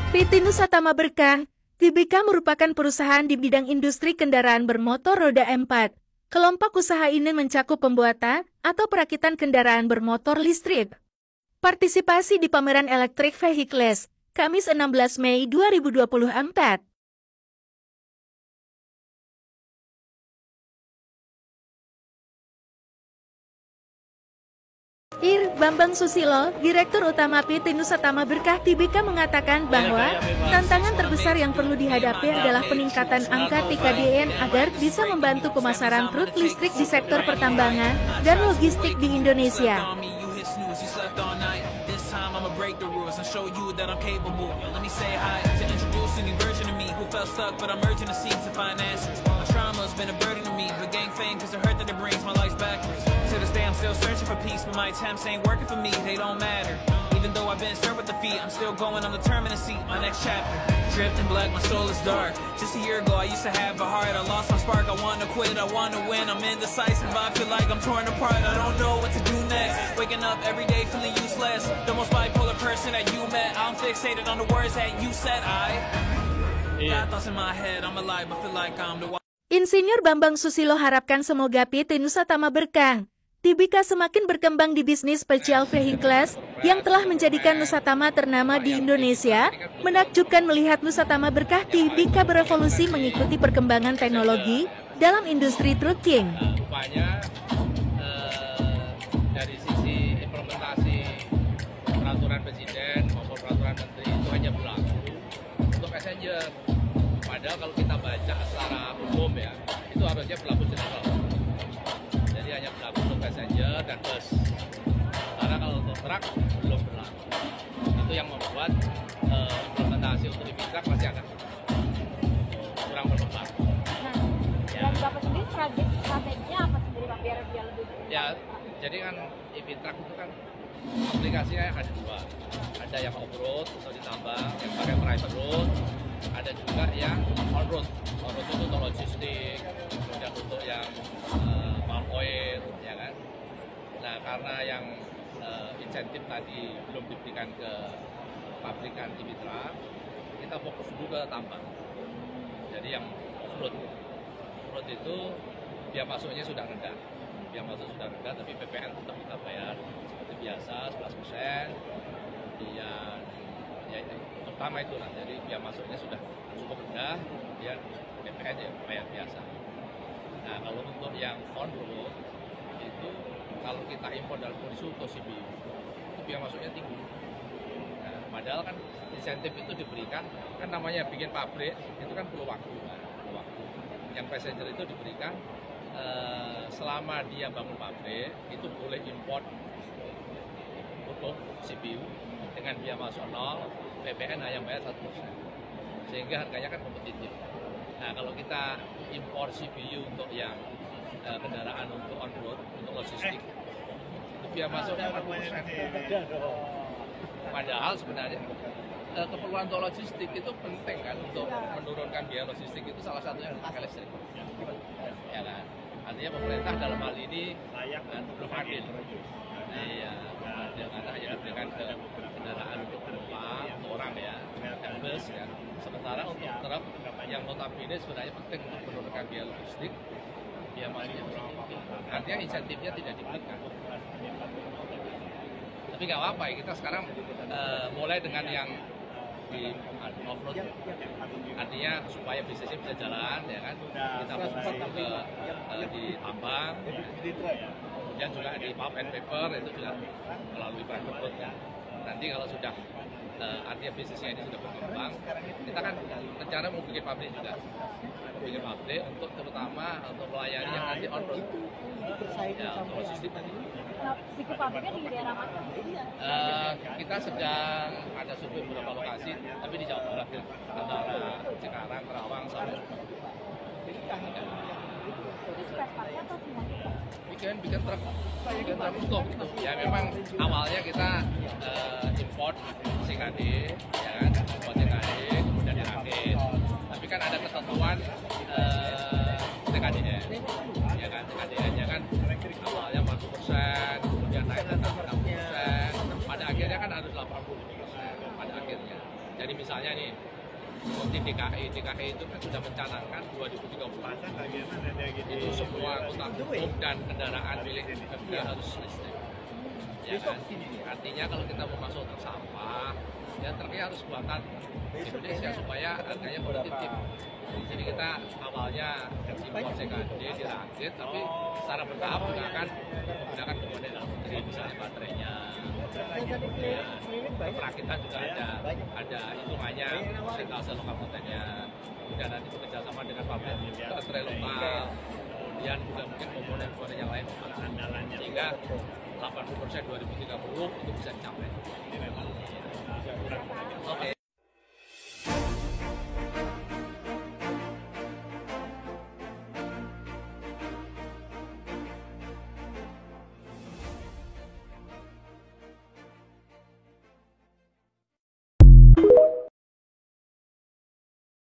PT Nusa Tama Berkah, Tbk merupakan perusahaan di bidang industri kendaraan bermotor roda 4. Kelompok usaha ini mencakup pembuatan atau perakitan kendaraan bermotor listrik. Partisipasi di pameran Electric Vehicles, Kamis 16 Mei 2024. Bambang Susilo, Direktur Utama PT Nusa Tama Berkah Tbk mengatakan bahwa tantangan terbesar yang perlu dihadapi adalah peningkatan angka TKDN agar bisa membantu pemasaran truk listrik di sektor pertambangan dan logistik di Indonesia. To this day I'm still searching for peace, but my attempts ain't working for me, they don't matter. Even though I've been served with defeat, I'm still going, I'm determined to see my next chapter. Dripped in black, my soul is dark. Just a year ago I used to have a heart, I lost my spark, I wanna quit, I wanna win. I'm indecisive, I feel like I'm torn apart, I don't know what to do next. Waking up every day feeling useless, the most bipolar person that you met. I'm fixated on the words that you said. I got thoughts in my head, I'm alive, I feel like I'm the one. Insinyur Bambang Susilo harapkan semoga PT Nusa Tama Berkah Tbk semakin berkembang di bisnis special vehicles yang telah menjadikan Nusa Tama ternama di Indonesia. Menakjubkan melihat Nusa Tama Berkah Tbk berevolusi mengikuti perkembangan teknologi dalam industri trucking. Rupanya dari sisi implementasi peraturan presiden maupun peraturan menteri itu hanya berlaku untuk passenger. Padahal kalau kita baca secara umum ya, itu harusnya berlaku general. Jadi hanya berlaku untuk passenger dan bus. Karena kalau untuk truk belum berlaku. Itu yang membuat implementasi untuk EV truck masih agak kurang berkembang. Dan Bapak sendiri strateginya apa sendiri Pak biar lebih? Ya, jadi kan EV truck itu kan aplikasinya ada dua. Ada yang off-road atau ditambang, yang pakai private road. Ada juga yang on-road. On-road itu untuk logistik, kemudian untuk yang palm oil, ya kan. Nah, karena yang insentif tadi belum diberikan ke pabrikan EV truck, kita fokus dulu ke tambang. Jadi yang off-road. Off-road itu biaya masuknya sudah rendah. Biaya masuk sudah rendah, tapi PPN tetap kita bayar seperti biasa, 11%. Kemudian ya terutama itu lah, jadi biaya masuknya sudah cukup rendah, kemudian PPN ya bayar biasa. Nah, kalau untuk yang on-road itu kalau kita impor dalam kondisi utuh CBU itu biaya masuknya tinggi. Nah, padahal kan insentif itu diberikan, kan namanya bikin pabrik itu kan perlu waktu, perlu waktu. Yang passenger itu diberikan selama dia bangun pabrik itu boleh import utuh CBU dengan biaya masuk 0, PPN hanya bayar 1%, sehingga harganya kan kompetitif. Nah, kalau kita impor CBU untuk yang kendaraan untuk on-road, untuk logistik, itu biaya masuknya 40%. Padahal sebenarnya keperluan untuk logistik itu penting kan, untuk menurunkan biaya logistik itu salah satunya pakai listrik. Ya kan? Artinya pemerintah dalam hal ini belum adil. Iya, karena hanya diberikan ke kendaraan untuk penumpang, untuk orang ya, dan bus ya. Sementara untuk truk yang notabene sebenarnya penting untuk menurunkan biaya logistik, biaya masuknya tinggi. Artinya insentifnya tidak diberikan. Tapi nggak apa-apa ya, kita sekarang mulai dengan yang di off-road, artinya supaya bisnisnya bisa jalan ya kan. Kita fokus ke di tambang, kemudian juga di pulp and paper itu juga melalui private road ya. Nanti kalau sudah artinya bisnisnya ini sudah berkembang, kita kan rencana mau bikin pabrik juga, bikin pabrik untuk terutama untuk melayani yang nanti on road ya, untuk logistik tadi. Bikin pabriknya di daerah mana? Kita sedang ada survei beberapa lokasi, tapi di Jawa Barat ya, antara Cikarang, Kerawang, sampai Jadi spare partnya atau semuanya? bikin truk untuk gitu. Ya memang awalnya kita import CKD, ya kan, import CKD, kemudian dirakit. Tapi kan ada ketentuan TKDN, ya kan, TKDN-nya kan awalnya 40%, kemudian naik ke 60%, pada akhirnya kan harus 80% pada akhirnya. Jadi Jadi misalnya nih, seperti DKI itu kan sudah mencanangkan 2030 itu semua angkutan umum dan kendaraan milik FD harus listrik. Ya kan? Artinya kalau kita mau masuk ke sampah, ya truknya harus buatan Indonesia supaya harganya kompetitif. Jadi kita awalnya impor CKD dirakit, tapi secara bertahap juga akan menggunakan komponen dalam negeri, misalnya baterainya. Ya, perakitan juga ada hitungannya, persentase lokal kontennya. Kemudian nanti bekerjasama dengan pabrik baterai lokal. Kemudian juga mungkin komponen-komponen yang lain andalannya, sehingga 80% 2030 itu bisa dicapai.